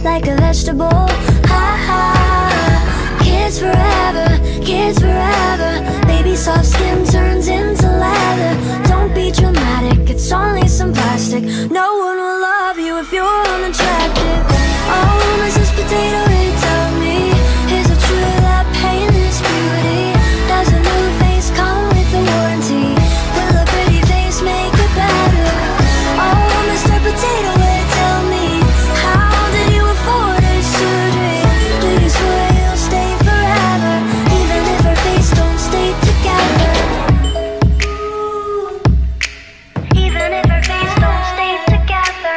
like a vegetable. Ha ha. Kids forever, kids forever. Baby soft skin turns into leather. Don't be dramatic, it's only some plastic. No one will love you if you're unattractive. Oh, Mrs. Potato Head, tell me, is it true that pain is beauty? Does a new face come with a warranty? Will a pretty face make it better? Oh, Mr. Potato Head, tell me, how did you afford a surgery? Do you swear you'll stay forever, even if her face don't stay together? Even if her face don't stay together.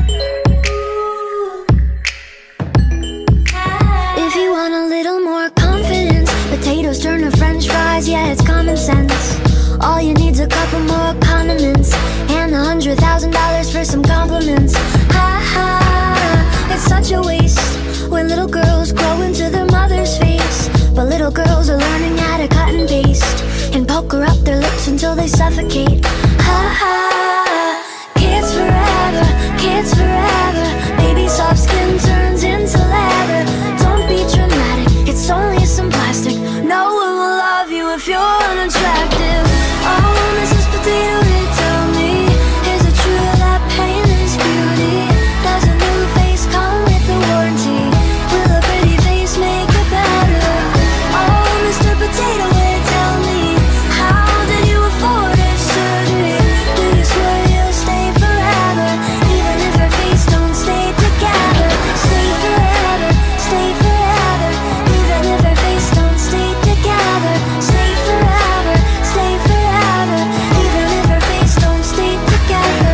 If you want a little more confidence, potatoes turn to french fries, yeah, it's common sense. All you need's a couple more condiments and $100,000 for some compliments. Ha ha, it's such a waste when little girls grow into their mother's face. But little girls are learning how to cut and paste and pucker up their lips until they suffocate. Ha ha, kids forever, kids forever. Baby soft skin turns into leather. Don't be dramatic, it's only some plastic. No one will love you if you're unattractive. Oh, Mrs. Potato Head, tell me, is it true that pain is beauty? Does a new face come with a warranty? Will a pretty face make it better? Oh, Mr. Potato Head, tell me, how did you afford a surgery? Do you swear you'll stay forever, even if her face don't stay together? Stay forever, stay forever, even if her face don't stay together. Stay forever, stay forever, even if her face don't stay together.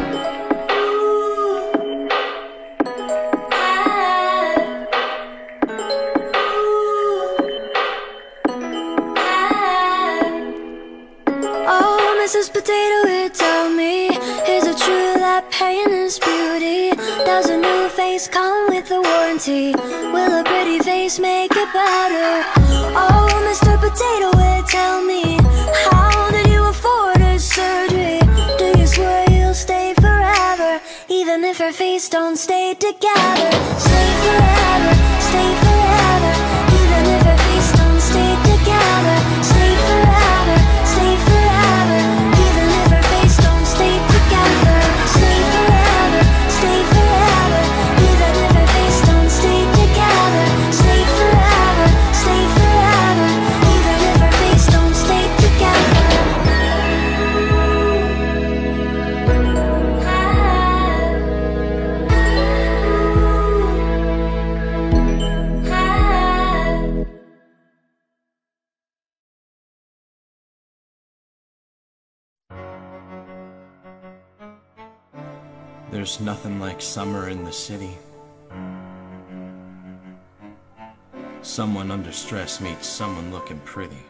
Oh, Mrs. Potato Head, tell me, is it true that pain is beauty? Does a new face come with a warranty? Will a pretty face make it better? Oh, Mr. Potato Head, tell me, how did you afford a surgery? Do you swear you'll stay forever, even if her face don't stay together? Stay forever, stay forever, even if her face don't stay together. Stay forever, stay forever, even if her face don't stay together. Stay forever, stay forever, even if her face don't stay together. Stay forever, stay forever, even if her face don't stay together. There's nothing like summer in the city. Someone under stress meets someone looking pretty.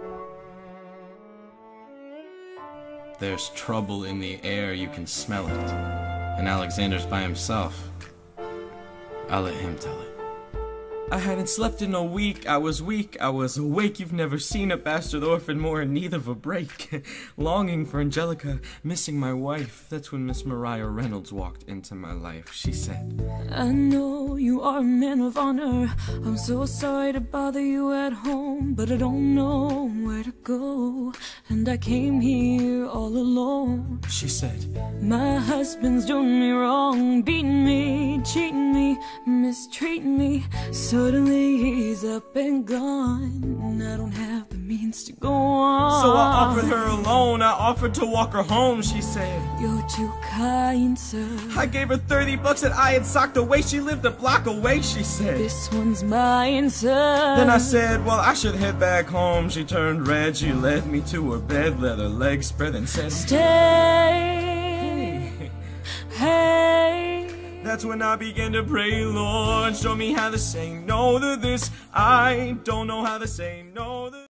There's trouble in the air, you can smell it. And Alexander's by himself. I'll let him tell it. I hadn't slept in a week, I was weak, I was awake. You've never seen a bastard orphan more in need of a break. Longing for Angelica, missing my wife. That's when Miss Mariah Reynolds walked into my life. She said, I know you are a man of honor. I'm so sorry to bother you at home, but I don't know where to go, and I came here all alone. She said, my husband's doing me wrong, beating me, cheating me, mistreating me. Suddenly he's up and gone, and I don't have the means to go on. So I offered her a loan, I offered to walk her home. She said, you're too kind, sir. I gave her $30 that I had socked away. She lived a block away, she said. This one's mine, sir. Then I said, well, I should head back home. She turned red, she led me to her bed, let her legs spread and said, stay, hey. That's when I began to pray, Lord, show me how to say no to this. I don't know how to say no to